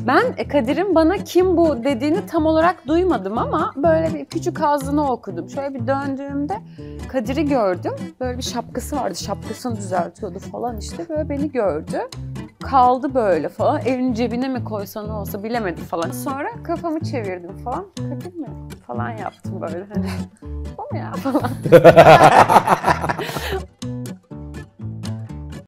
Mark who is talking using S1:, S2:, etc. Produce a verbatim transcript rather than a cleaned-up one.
S1: Ben e, Kadir'in bana kim bu dediğini tam olarak duymadım ama böyle bir küçük ağzını okudum. Şöyle bir döndüğümde Kadir'i gördüm. Böyle bir şapkası vardı. Şapkasını düzeltiyordu falan işte. Böyle beni gördü. Kaldı böyle falan. Elini cebine mi koysa ne olsa bilemedi falan. Sonra kafamı çevirdim falan. Kadir mi? Falan yaptım böyle hani. O mu ya falan.